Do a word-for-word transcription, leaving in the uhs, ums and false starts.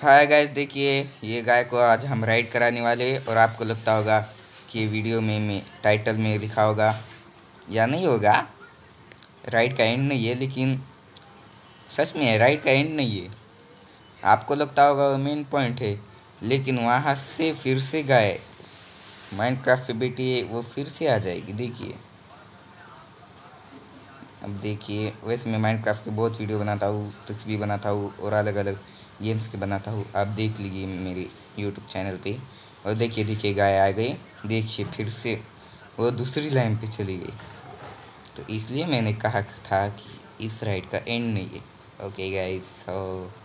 Hi guys, देखिए ये गाय को आज हम राइड कराने वाले हैं। और आपको लगता होगा कि ये वीडियो में में टाइटल में लिखा होगा या नहीं होगा, राइड का एंड नहीं है, लेकिन सच में है, राइड का एंड नहीं है। आपको लगता होगा वो मेन पॉइंट है, लेकिन वहाँ से फिर से गाय माइनक्राफ्ट पे बैठी है, वो फिर से आ जाएगी। देखिए, अब देखिए, वैसे मैं माइनक्राफ्ट के बहुत वीडियो बनाता हूँ, ट्रिक्स भी बनाता हूँ और अलग अलग गेम्स के बनाता हूँ। आप देख लीजिए मेरे यूट्यूब चैनल पे। और देखिए देखिए गाय आ गई। देखिए फिर से वो दूसरी लाइन पे चली गई। तो इसलिए मैंने कहा था कि इस राइड का एंड नहीं है। ओके गाइस, सो